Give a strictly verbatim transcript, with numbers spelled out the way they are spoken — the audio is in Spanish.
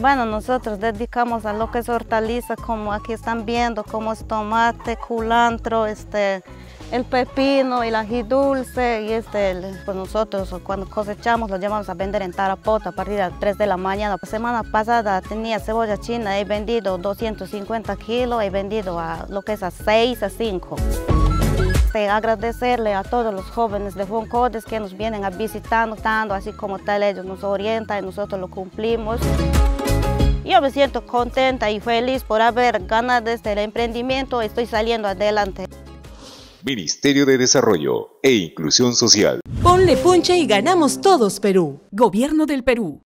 Bueno, nosotros dedicamos a lo que es hortaliza, como aquí están viendo, como es tomate, culantro, este, el pepino, el ají dulce, y este, el- pues nosotros cuando cosechamos lo llevamos a vender en Tarapoto a partir de las tres de la mañana. La semana pasada tenía cebolla china, he vendido doscientos cincuenta kilos, he vendido a lo que es a seis, a cinco. Este, agradecerle a todos los jóvenes de Foncodes que nos vienen a visitando, tanto así como tal, ellos nos orientan y nosotros lo cumplimos. Yo me siento contenta y feliz por haber ganado este emprendimiento, estoy saliendo adelante. Ministerio de Desarrollo e Inclusión Social. Ponle punche y ganamos todos, Perú. Gobierno del Perú.